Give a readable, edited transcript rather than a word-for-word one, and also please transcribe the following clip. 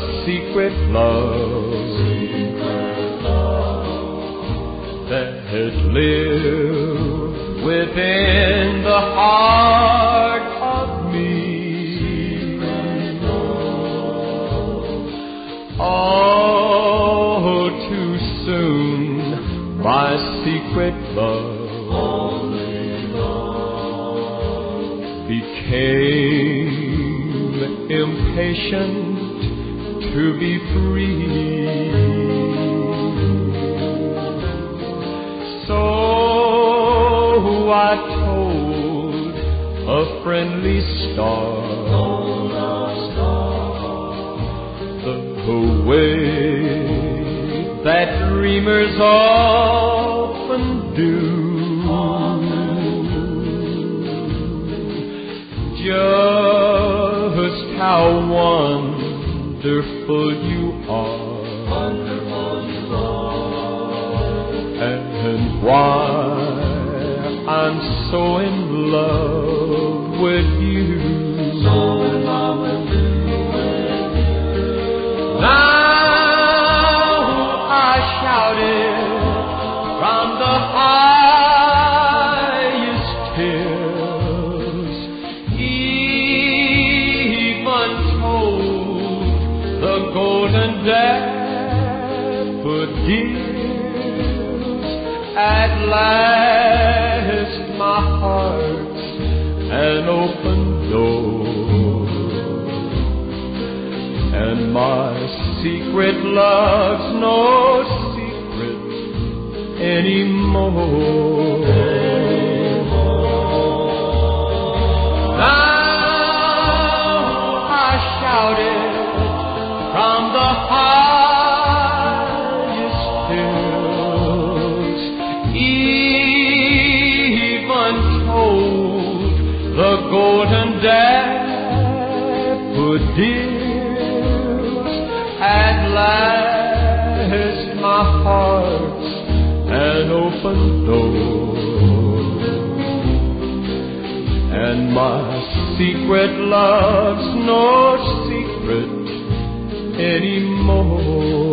secret love that has lived within the heart of me. Oh, too soon my secret love became impatient to be free. So I told a friendly star the way that dreamers often do. Just how wonderful you are, and why I'm so in love with you. Now I shouted from the highest hills, even told the golden daffodils. At last my heart's an open door, and my secret love's no secret anymore. Now I shouted from the highest hills, even told the golden daffodils. At last my heart's an open door, and my secret love's no secret anymore.